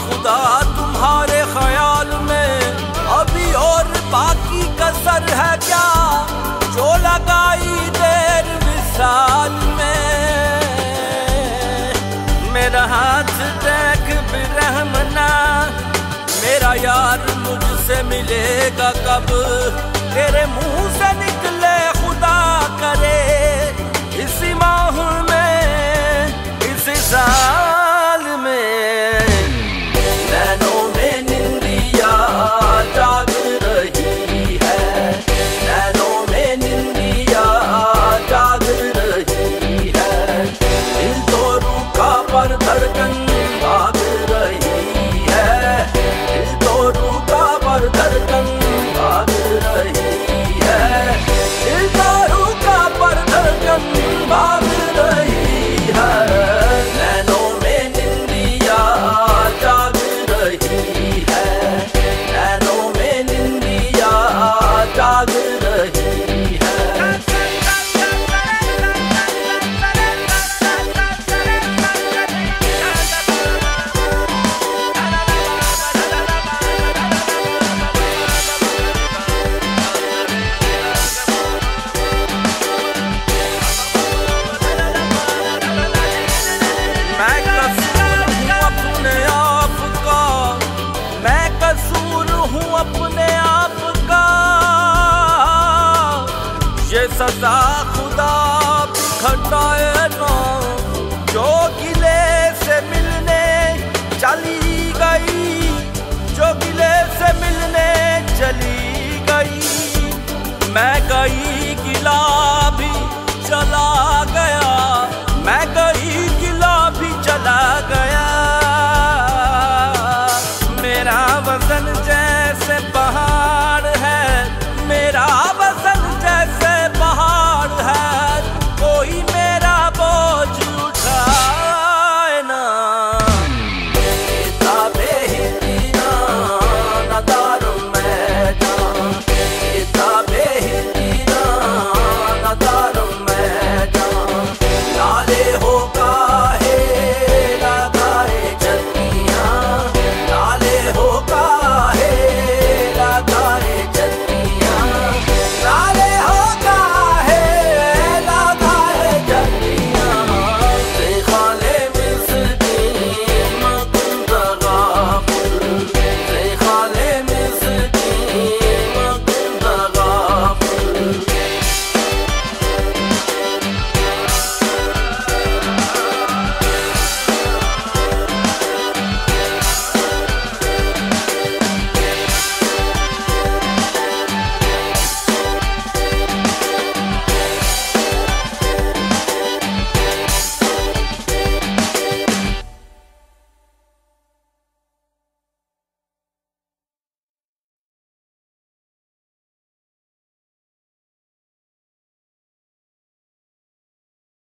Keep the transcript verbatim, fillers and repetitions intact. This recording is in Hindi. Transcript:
खुदा तुम्हारे ख्याल में अभी और बाकी कसर है क्या, जो लगाई देर विसाल में। मेरा हाथ देख भी रहमना, मेरा यार मुझसे मिलेगा कब, तेरे मुंह से निकले खुदा करे इसी माह में, इसी साल में। नैनों में निंदिया जाग रही है, नैनों में निंदिया जाग रही है, दिल तो रूठा पर धड़कन